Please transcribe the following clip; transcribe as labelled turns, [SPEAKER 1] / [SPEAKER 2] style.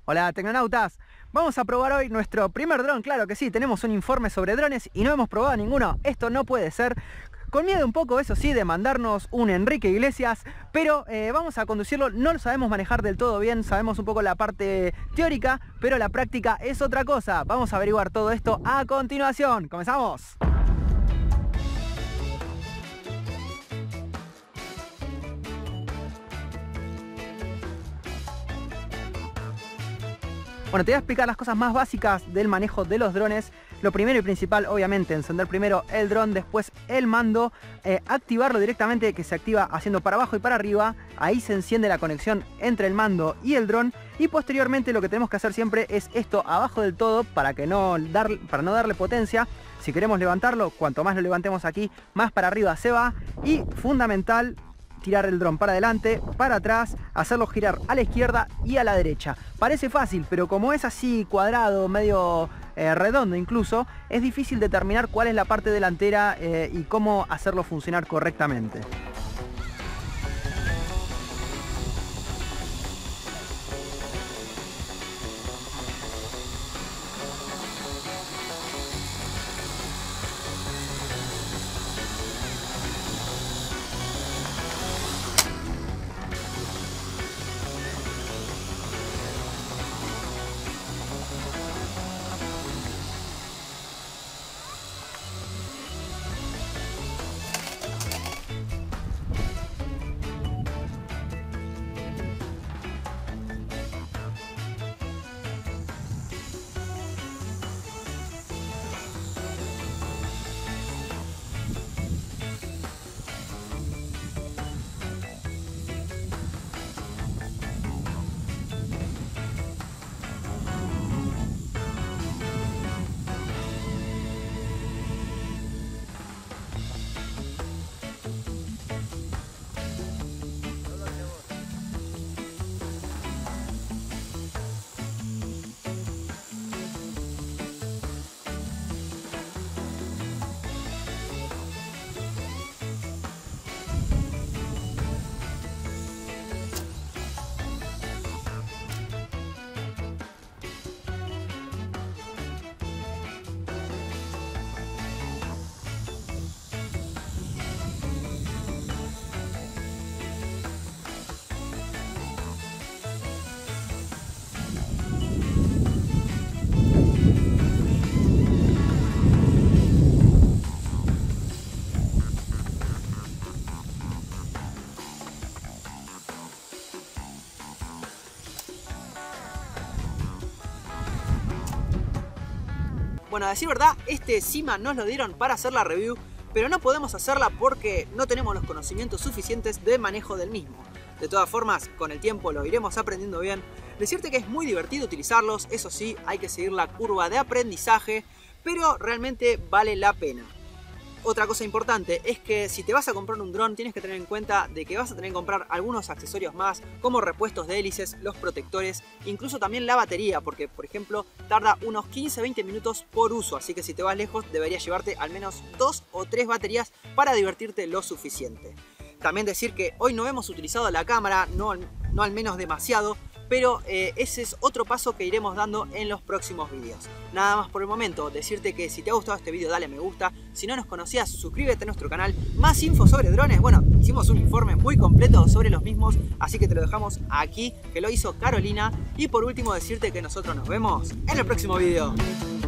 [SPEAKER 1] Hola tecnonautas, vamos a probar hoy nuestro primer dron. Claro que sí, tenemos un informe sobre drones y no hemos probado ninguno. Esto no puede ser. Con miedo un poco, eso sí, de mandarnos un Enrique Iglesias, pero vamos a conducirlo. No lo sabemos manejar del todo bien, sabemos un poco la parte teórica, pero la práctica es otra cosa. Vamos a averiguar todo esto a continuación. ¡Comenzamos! Bueno, te voy a explicar las cosas más básicas del manejo de los drones. Lo primero y principal, obviamente, encender primero el dron, después el mando, activarlo directamente, que se activa haciendo para abajo y para arriba. Ahí se enciende la conexión entre el mando y el dron. Y posteriormente lo que tenemos que hacer siempre es esto abajo del todo para no darle potencia. Si queremos levantarlo, cuanto más lo levantemos aquí, más para arriba se va. Y fundamental, tirar el dron para adelante, para atrás, hacerlo girar a la izquierda y a la derecha. Parece fácil, pero como es así cuadrado, medio redondo incluso, es difícil determinar cuál es la parte delantera y cómo hacerlo funcionar correctamente. Bueno, a decir verdad, este Syma nos lo dieron para hacer la review, pero no podemos hacerla porque no tenemos los conocimientos suficientes de manejo del mismo. De todas formas, con el tiempo lo iremos aprendiendo bien. Decirte que es muy divertido utilizarlos, eso sí, hay que seguir la curva de aprendizaje, pero realmente vale la pena. Otra cosa importante es que si te vas a comprar un dron tienes que tener en cuenta de que vas a tener que comprar algunos accesorios más, como repuestos de hélices, los protectores, incluso también la batería, porque por ejemplo tarda unos 15-20 minutos por uso, así que si te vas lejos deberías llevarte al menos 2 o 3 baterías para divertirte lo suficiente. También decir que hoy no hemos utilizado la cámara, no al menos demasiado, pero ese es otro paso que iremos dando en los próximos vídeos. Nada más por el momento, decirte que si te ha gustado este vídeo dale me gusta, si no nos conocías suscríbete a nuestro canal. Más info sobre drones, bueno, hicimos un informe muy completo sobre los mismos, así que te lo dejamos aquí, que lo hizo Carolina. Y por último decirte que nosotros nos vemos en el próximo vídeo.